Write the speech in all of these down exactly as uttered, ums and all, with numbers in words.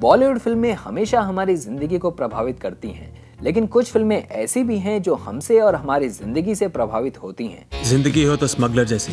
बॉलीवुड फिल्में हमेशा हमारी जिंदगी को प्रभावित करती हैं, लेकिन कुछ फिल्में ऐसी भी हैं जो हमसे और हमारी जिंदगी से प्रभावित होती हैं। जिंदगी हो तो स्मगलर जैसी,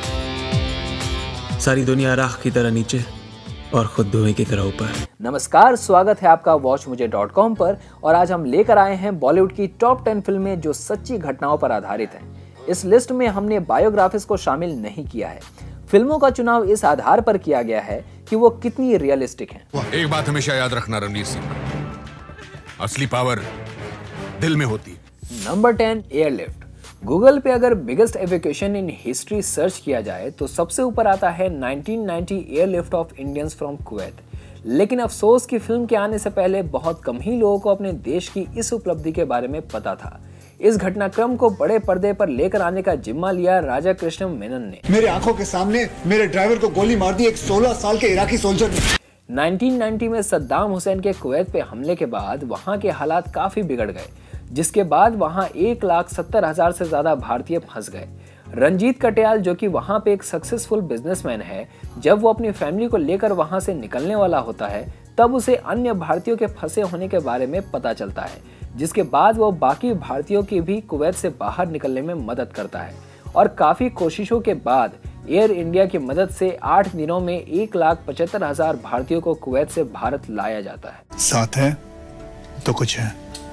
सारी दुनिया राख की तरह नीचे और खुद धुएं की तरह ऊपर। नमस्कार, स्वागत है आपका वॉच मुझे डॉट कॉम पर। और आज हम लेकर आए हैं बॉलीवुड की टॉप टेन फिल्में जो सच्ची घटनाओं पर आधारित हैं। इस लिस्ट में हमने बायोग्राफिक्स को शामिल नहीं किया है। फिल्मों का चुनाव इस आधार पर किया गया है कि वो कितनी रियलिस्टिक हैं। एक बात हमेशा याद रखना रणवीर सिंह, असली पावर दिल में होती है। Number ten, airlift. गूगल पे अगर biggest evacuation in history search किया जाए तो सबसे ऊपर आता है nineteen ninety airlift of Indians from Kuwait. लेकिन अफसोस कि फिल्म के आने से पहले बहुत कम ही लोगों को अपने देश की इस उपलब्धि के बारे में पता था। इस घटनाक्रम को बड़े पर्दे पर लेकर आने का जिम्मा लिया राजा कृष्ण मेनन ने। मेरे आंखों के सामने मेरे ड्राइवर को गोली मार दी एक सोलह साल के इराकी सोल्जर ने। नाइनटीन नाइंटी में सद्दाम हुसैन के कुवैत पे हमले के बाद वहां के हालात काफी बिगड़ गए, जिसके बाद वहां एक लाख सत्तर हजार से ज्यादा भारतीय फंस गए। रंजीत कटियाल, जो कि वहां पे एक सक्सेसफुल बिजनेसमैन है, जब वो अपनी फैमिली को लेकर वहां से निकलने वाला होता है तब उसे अन्य भारतीयों के फंसे होने के बारे में पता चलता है, जिसके बाद वो बाकी भारतीयों की भी कुवैत से बाहर निकलने में मदद करता है। और काफी कोशिशों के बाद एयर इंडिया की मदद से आठ दिनों में एक लाख पचहत्तर हजार भारतीयों को कुवैत से भारत लाया जाता है। साथ है तो कुछ है,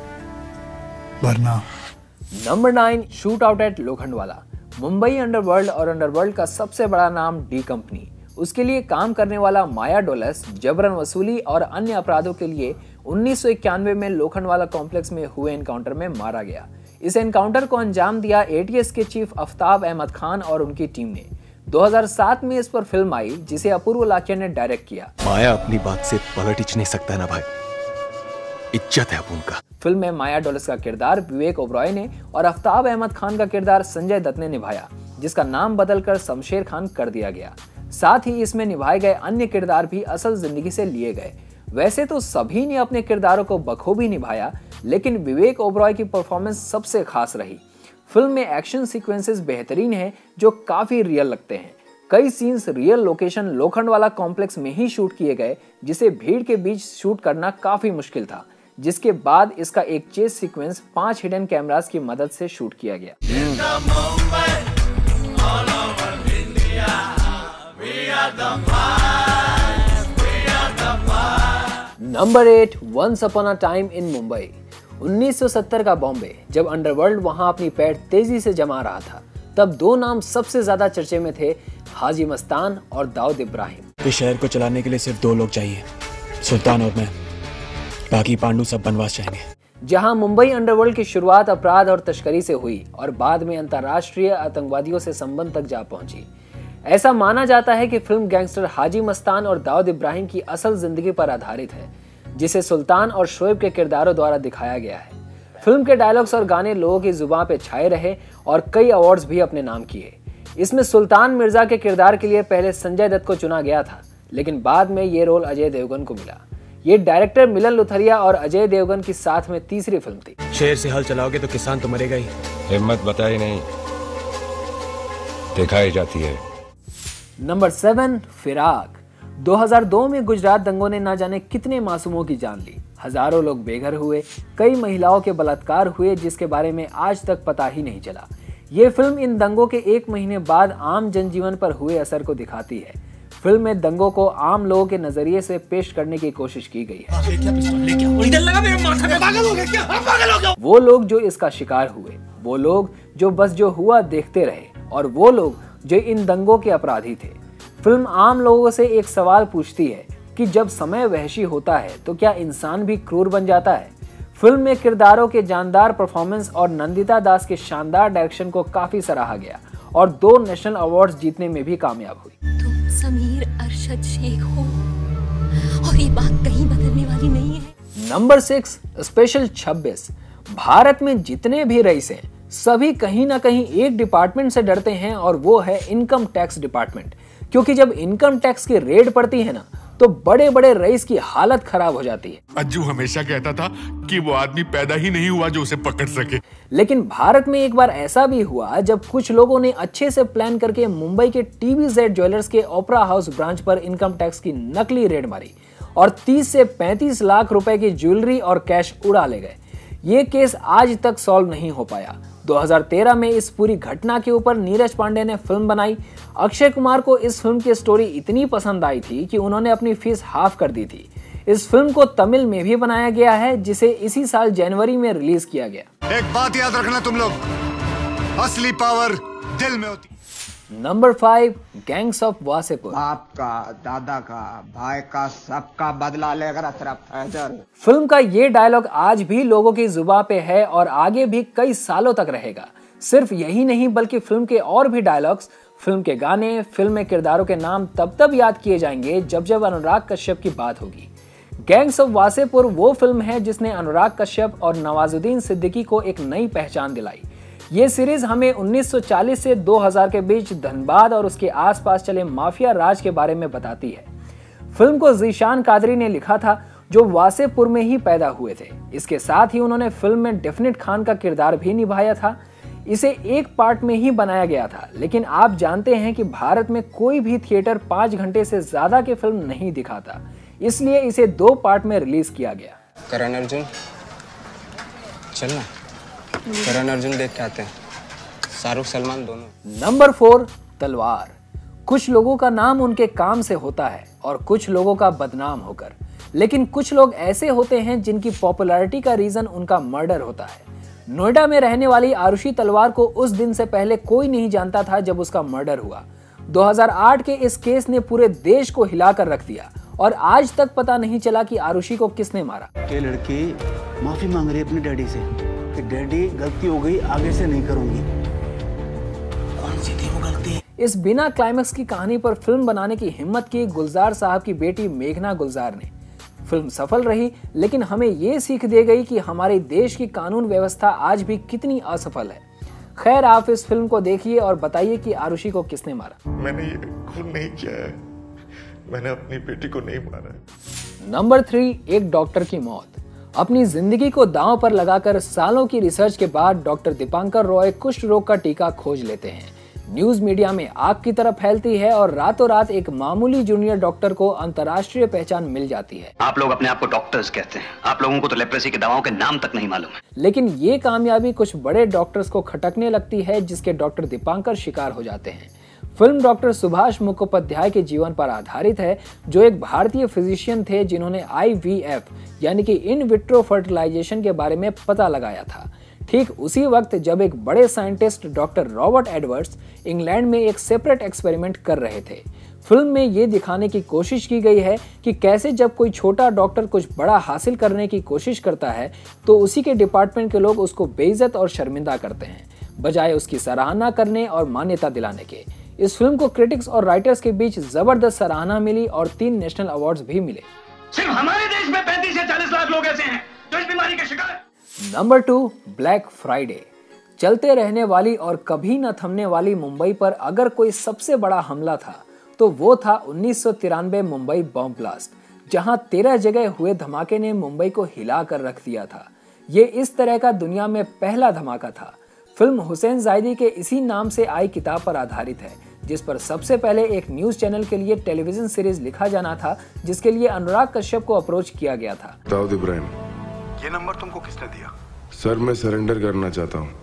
वरना। नंबर नाइन, शूट आउट एट लोखंडवाला। मुंबई अंडरवर्ल्ड और अंडरवर्ल्ड का सबसे बड़ा नाम डी कंपनी। उसके लिए काम करने वाला माया डोलस जबरन वसूली और अन्य अपराधों के लिए उन्नीस सौ इक्यानवे में लोखंडवाला कॉम्प्लेक्स में हुए एनकाउंटर में मारा गया। इस एनकाउंटर को अंजाम दिया एटीएस के चीफ आफ्ताब अहमद खान और उनकी टीम ने। दो हज़ार सात में इस पर फिल्म आई, जिसे अपूर्व लाकिया ने डायरेक्ट किया। माया अपनी बात से पलट नहीं सकता ना भाई, इज्जत है अपन का। फिल्म में माया डोलस का किरदार विवेक ओबरॉय ने और आफ्ताब अहमद खान का किरदार संजय दत्त ने निभाया, जिसका नाम बदलकर शमशेर खान कर दिया गया। साथ ही इसमें निभाए गए अन्य किरदार भी असल जिंदगी से लिए गए। वैसे तो सभी ने अपने किरदारों को बखूबी निभाया, लेकिन विवेक ओबरॉय की परफॉर्मेंस सबसे खास रही। फिल्म में एक्शन सीक्वेंसेस बेहतरीन हैं, जो काफी रियल लगते हैं। कई scenes real location Lokhandwala complex में ही शूट किए गए, जिसे भीड़ के बीच शूट करना काफी मुश्किल था। जिसके बाद इसका एक चेस सीक्वेंस पांच हिडन कैमरास की मदद से शूट किया गया। Number eight, once upon a time in Mumbai. उन्नीस सौ सत्तर का बॉम्बे, जब अंडरवर्ल्ड वहां अपनी पैठ तेजी से जमा रहा था, तब दो नाम सबसे ज्यादा चर्चे में थे, हाजी मस्तान और दाऊद इब्राहिम। इस शहर को चलाने के लिए सिर्फ दो लोग चाहिए, सुल्तान और मैं। बाकी पांडु सब बनवास जाएंगे। जहां मुंबई अंडरवर्ल्ड की शुरुआत अपराध और तस्करी से हुई और बाद में अंतर्राष्ट्रीय आतंकवादियों से संबंध तक जा पहुंची। ऐसा माना जाता है कि फिल्म गैंगस्टर हाजी मस्तान और दाऊद इब्राहिम की असल जिंदगी पर आधारित है, जिसे सुल्तान और शोएब के किरदारों द्वारा दिखाया गया है। फिल्म के डायलॉग्स और गाने लोगों की जुबान पे छाए रहे और कई अवार्ड्स भी अपने नाम किए। इसमें सुल्तान मिर्जा के किरदार के लिए पहले संजय दत्त को चुना गया था, लेकिन बाद में ये रोल अजय देवगन को मिला। ये डायरेक्टर मिलन लुथरिया और अजय देवगन की साथ में तीसरी फिल्म थी। शेर से हल चलाओगे तो किसान तो मरेगा ही। हिम्मत बताई नहीं, दिखाई जाती है। नंबर सेवन, फिराक। दो हज़ार दो में गुजरात दंगों ने ना जाने कितने मासूमों की जान ली। हजारों लोग बेघर हुए, कई महिलाओं के बलात्कार हुए, जिसके बारे में आज तक पता ही नहीं चला। ये फिल्म इन दंगों के एक महीने बाद आम जनजीवन पर हुए असर को दिखाती है। फिल्म में दंगों को आम लोगों के नजरिए से पेश करने की कोशिश की गई है। वो लोग जो इसका शिकार हुए, वो लोग जो बस जो हुआ देखते रहे, और वो लोग जो इन दंगों के अपराधी थे। फिल्म आम लोगों से एक सवाल पूछती है कि जब समय वहशी होता है तो क्या इंसान भी क्रूर बन जाता है। फिल्म में किरदारों के जानदार परफॉर्मेंस और नंदिता दास के शानदार डायरेक्शन को काफी सराहा गया और दो नेशनल अवार्ड्स जीतने में भी कामयाब हुई। तुम समीर अरशद शेख हो और ये बात कहीं बदलने वाली नहीं है। नंबर सिक्स, स्पेशल छब्बीस। भारत में जितने भी रईस हैं, सभी कहीं ना कहीं एक डिपार्टमेंट से डरते हैं, और वो है इनकम टैक्स डिपार्टमेंट। क्योंकि जब इनकम टैक्स की रेड पड़ती है ना, तो बड़े बड़े रईस की हालत खराब हो जाती है। अज्जू हमेशा कहता था कि वो आदमी पैदा ही नहीं हुआ जो उसे पकड़ सके। लेकिन भारत में एक बार ऐसा भी हुआ जब कुछ लोगों ने अच्छे से प्लान करके मुंबई के टीवी जेड ज्वेलर्स के ओपरा हाउस ब्रांच पर इनकम टैक्स की नकली रेड मारी और तीस से पैंतीस लाख रुपए की ज्वेलरी और कैश उड़ा ले गए। ये केस आज तक सॉल्व नहीं हो पाया। दो हज़ार तेरह में इस पूरी घटना के ऊपर नीरज पांडे ने फिल्म बनाई। अक्षय कुमार को इस फिल्म की स्टोरी इतनी पसंद आई थी कि उन्होंने अपनी फीस हाफ कर दी थी। इस फिल्म को तमिल में भी बनाया गया है, जिसे इसी साल जनवरी में रिलीज किया गया। एक बात याद रखना तुम लोग, असली पावर दिल में होती। Number five, gangs of Wasseypur. बाप का, दादा का, भाई का, सबका बदला लेकर अतरफ। फिल्म का ये डायलॉग आज भी लोगों की जुबान पे है और आगे भी कई सालों तक रहेगा। सिर्फ यही नहीं बल्कि फिल्म के और भी डायलॉग्स, फिल्म के गाने, फिल्म में किरदारों के नाम तब तब याद किए जाएंगे जब जब अनुराग कश्यप की बात होगी। गैंग्स ऑफ वासेपुर वो फिल्म है जिसने अनुराग कश्यप और नवाजुद्दीन सिद्दीकी को एक नई पहचान दिलाई। ये सीरीज हमें उन्नीस सौ चालीस से दो हज़ार के बीच धनबाद और उसके आसपास चले माफिया राज के बारे में बताती है। फिल्म को ज़ीशान कादरी ने लिखा था, जो वासेपुर में ही पैदा हुए थे। इसके साथ ही उन्होंने फिल्म में डेफिनेट खान का किरदार भी निभाया था। इसे एक पार्ट में ही बनाया गया था, लेकिन आप जानते हैं कि भारत में कोई भी थिएटर पाँच घंटे से ज्यादा की फिल्म नहीं दिखाता, इसलिए इसे दो पार्ट में रिलीज किया गया। करण अर्जुन चलना, करण अर्जुन देख के आते हैं, शाहरुख सलमान दोनों। नंबर फोर, तलवार। कुछ लोगों का नाम उनके काम से होता है और कुछ लोगों का बदनाम होकर, लेकिन कुछ लोग ऐसे होते हैं जिनकी पॉपुलैरिटी का रीजन उनका मर्डर होता है। नोएडा में रहने वाली आरुषि तलवार को उस दिन से पहले कोई नहीं जानता था जब उसका मर्डर हुआ। दो हज़ार आठ के इस केस ने पूरे देश को हिलाकर रख दिया और आज तक पता नहीं चला कि आरुषि को किसने मारा। ये लड़की माफी मांग रही है अपने डैडी से कि डैडी गलती हो गई, आगे से नहीं करूंगी। कौन सी थी वो गलती? इस बिना क्लाइमेक्स की कहानी पर फिल्म बनाने की हिम्मत की गुलजार साहब की बेटी मेघना गुलजार ने। फिल्म सफल रही, लेकिन हमें ये सीख दे गई कि हमारे देश की कानून व्यवस्था आज भी कितनी असफल है। खैर, आप इस फिल्म को देखिए और बताइए कि आरुषि को किसने मारा। मैंने ये खून नहीं किया है, मैंने अपनी बेटी को नहीं मारा है। नंबर थ्री, एक डॉक्टर की मौत। अपनी जिंदगी को दांव पर लगाकर सालों की रिसर्च के बाद डॉक्टर दीपांकर रॉय कुष्ठ रोग का टीका खोज लेते हैं। न्यूज मीडिया में आग की तरह फैलती है और रातों रात एक मामूली जूनियर डॉक्टर को अंतर्राष्ट्रीय पहचान मिल जाती है। आप लोग अपने आप को डॉक्टर्स कहते हैं, आप लोगों को तो लेप्रेसी की दवाओं के नाम तक नहीं मालूम है। लेकिन ये कामयाबी कुछ बड़े डॉक्टर्स को खटकने लगती है, जिसके डॉक्टर दीपांकर शिकार हो जाते हैं। फिल्म डॉक्टर सुभाष मुखोपाध्याय के जीवन पर आधारित है, जो एक भारतीय फिजिशियन थे जिन्होंने आई वी एफ यानी कि इन विट्रो फर्टिलाइजेशन के बारे में पता लगाया था। ठीक उसी वक्त जब एक बड़े scientist doctor Robert Edwards England में एक सेपरेट एक्सपेरिमेंट कर रहे थे। फिल्म में ये दिखाने की कोशिश की गई है कि कैसे जब कोई छोटा डॉक्टर कुछ बड़ा हासिल करने की कोशिश करता है तो उसी के डिपार्टमेंट के लोग उसको बेइज्जत और शर्मिंदा करते हैं, बजाय उसकी सराहना करने और मान्यता दिलाने के। इस फिल्म को क्रिटिक्स और राइटर्स के बीच जबरदस्त सराहना मिली और तीन नेशनल अवार्ड्स भी मिले। सिर्फ हमारे देश में पैंतीस से चालीस लाख लोग ऐसे हैं जो इस बीमारी के शिकार। Number two, black Friday. चलते रहने वाली और कभी न थमने वाली मुंबई पर अगर कोई सबसे बड़ा हमला था तो वो था उन्नीस सौ तिरानवे मुंबई बॉम्ब ब्लास्ट, जहां तेरह जगह हुए धमाके ने मुंबई को हिला कर रख दिया था। ये इस तरह का दुनिया में पहला धमाका था। फिल्म हुसैन जायदी के इसी नाम से आई किताब पर आधारित है, जिस पर सबसे पहले एक न्यूज चैनल के लिए टेलीविजन सीरीज लिखा जाना था, जिसके लिए अनुराग कश्यप को अप्रोच किया गया था। दाऊद इब्राहिम, ये नंबर तुमको किसने दिया? सर, मैं सरेंडर करना चाहता हूँ।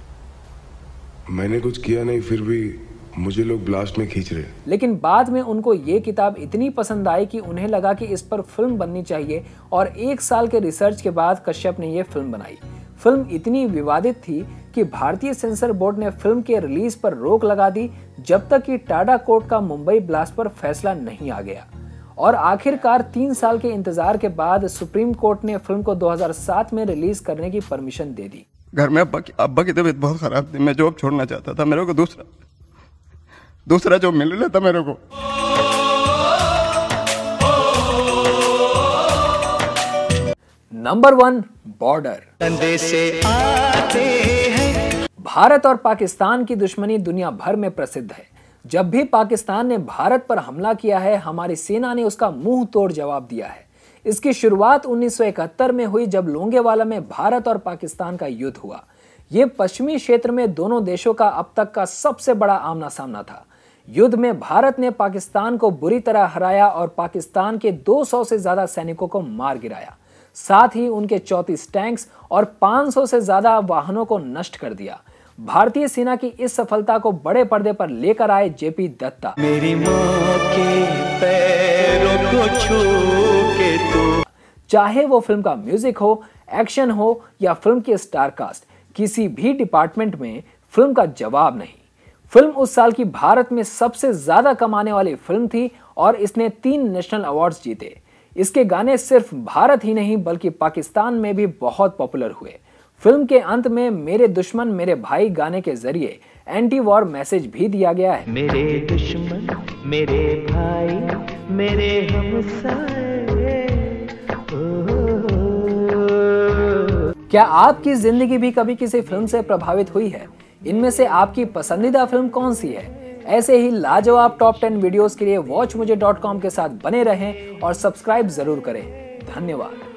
मैंने कुछ किया नहीं, फिर भी मुझे लोग ब्लास्ट में खींच रहे। लेकिन बाद में उनको ये किताब इतनी पसंद आई कि उन्हें लगा कि इस पर फिल्म बननी चाहिए और एक साल के रिसर्च के बाद कश्यप ने ये फिल्म बनाई। फिल्म इतनी विवादित थी कि भारतीय सेंसर बोर्ड ने फिल्म के रिलीज पर रोक लगा दी जब तक कि टाडा कोर्ट का मुंबई ब्लास्ट पर फैसला नहीं आ गया। और आखिरकार तीन साल के इंतजार के बाद सुप्रीम कोर्ट ने फिल्म को दो हज़ार सात में रिलीज करने की परमिशन दे दी। घर में अब्बा की अब्बा की तबीयत बहुत खराब थी, मैं जॉब छोड़ना चाहता था। मेरे को दूसरा दूसरा जॉब मिल रहा था मेरे को। Number one, border. से आते हैं। भारत और पाकिस्तान की दुश्मनी दुनिया भर में प्रसिद्ध है। जब भी पाकिस्तान ने भारत पर हमला किया है, हमारी सेना ने उसका मुंह तोड़ जवाब दिया है। इसकी शुरुआत उन्नीस सौ इकहत्तर में हुई, जब लोंगेवाला में भारत और पाकिस्तान का युद्ध हुआ। ये पश्चिमी क्षेत्र में दोनों देशों का अब तक का सबसे बड़ा आमना सामना था। युद्ध में भारत ने पाकिस्तान को बुरी तरह हराया और पाकिस्तान के दो सौ से ज्यादा सैनिकों को मार गिराया। साथ ही उनके चौंतीस टैंक्स और पाँच सौ से ज्यादा वाहनों को नष्ट कर दिया। भारतीय सेना की इस सफलता को बड़े पर्दे पर लेकर आए जेपी दत्ता। मेरी मां के पैरों को छू के तू। चाहे वो फिल्म का म्यूजिक हो, एक्शन हो या फिल्म की स्टार कास्ट, किसी भी डिपार्टमेंट में फिल्म का जवाब नहीं। फिल्म उस साल की भारत में सबसे ज्यादा कमाने वाली फिल्म थी और इसने तीन नेशनल अवार्ड्स जीते। इसके गाने सिर्फ भारत ही नहीं बल्कि पाकिस्तान में भी बहुत पॉपुलर हुए। फिल्म के अंत में मेरे दुश्मन मेरे भाई गाने के जरिए एंटी वॉर मैसेज भी दिया गया है। मेरे दुश्मन मेरे भाई मेरे हमसाए। क्या आपकी जिंदगी भी कभी किसी फिल्म से प्रभावित हुई है? इनमें से आपकी पसंदीदा फिल्म कौन सी है? ऐसे ही लाजवाब टॉप टेन वीडियोस के लिए वॉच मुझे डॉट कॉम के साथ बने रहें और सब्सक्राइब जरूर करें। धन्यवाद।